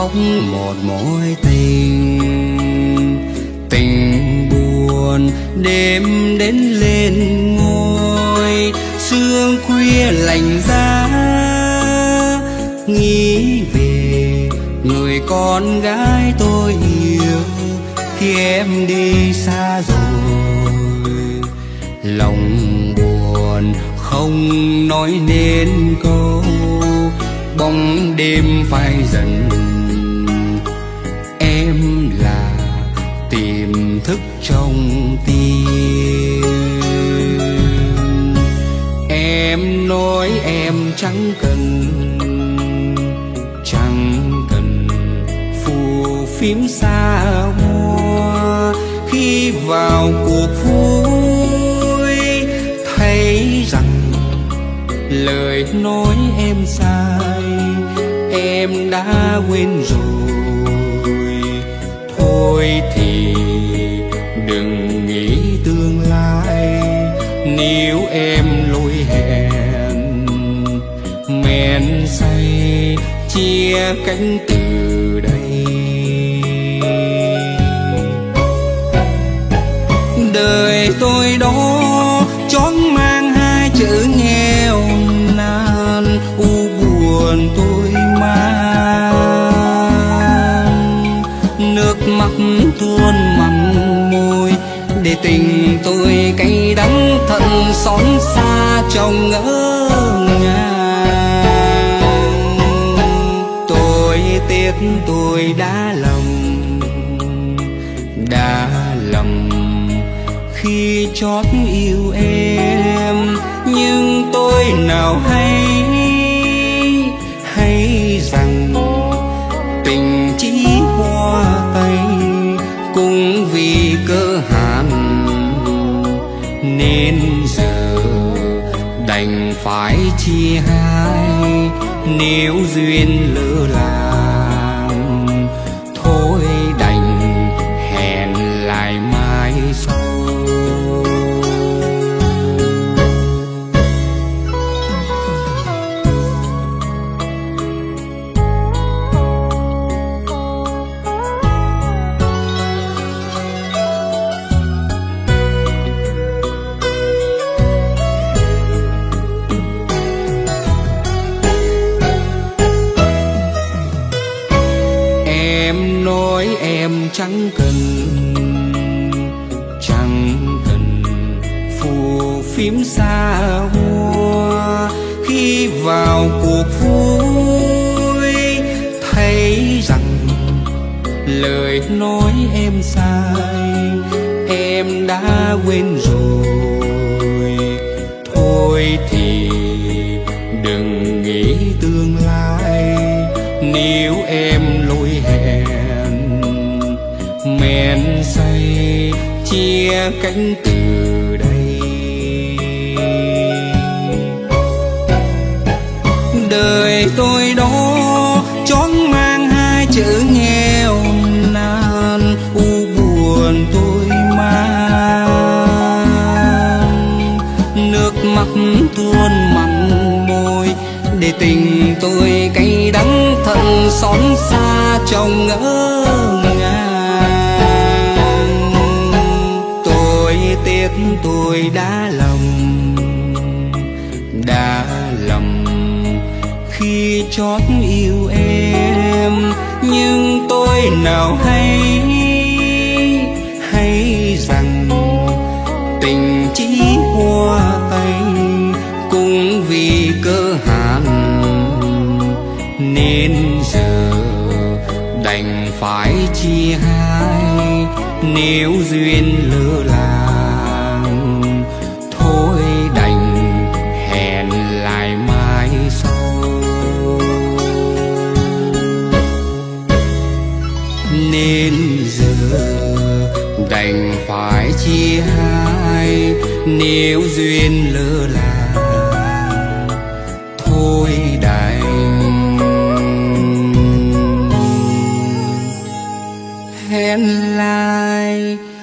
bóng một mối tình. Tình buồn đêm đến lên ngôi, sương khuya lạnh giá nghĩ về người con gái tôi yêu khi em đi xa rồi. Lòng buồn không nói nên câu, bóng đêm phai dần. Em là tìm thức trong tim. Em nói em chẳng cần phù phiếm xa hoa. Khi vào cuộc vui thấy rằng lời nói em sai, em đã quên rồi. Thôi thì đừng nghĩ tương lai, nếu em lỗi hẹn men say chia cánh từ đây. Đời tôi đó chón mang hai chữ nghèo nàn, u buồn tôi mang. Nước mắt tuôn mặn môi để tình tôi cay đắng thận xót xa trong ngỡ ngàng. Tôi tiếc tôi đã lầm khi chót yêu em, nhưng tôi nào hay rằng tình chỉ hoa tay. Cũng vì cơ hạn nên giờ đành phải chia hai. Nếu duyên lỡ làng thôi đành hẹn lại mai sau. Em chẳng cần phù phiếm xa hoa. Khi vào cuộc vui thấy rằng lời nói em sai, em đã quên rồi. Thôi thì đừng nghĩ tương lai, nếu em lỗi hẹn men say chia cánh từ đây. Đời tôi đó chón mang hai chữ nghèo nàn, u buồn tôi mang. Nước mắt tuôn mặn môi để tình tôi cay đắng thận xót xa trong ngỡ ngàng. Tiếc tôi đã lầm khi chót yêu em, nhưng tôi nào hay rằng tình chỉ hoa tay. Cũng vì cơ hạn nên giờ đành phải chia hai. Nếu duyên lỡ làng thôi đành hẹn lại mai sau. Nên giờ đành phải chia hai. Nếu duyên lỡ làng thôi đành hẹn lại